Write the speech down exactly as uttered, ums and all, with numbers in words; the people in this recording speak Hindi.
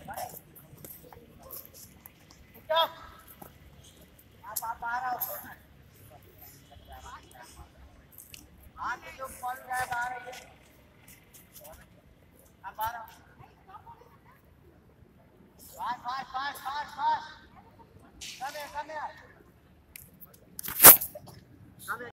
आप आप आ रहा हो आगे जो बॉल ड्राइव आ रही है आप आ रहा हो fast fast fast fast fast come here come here come here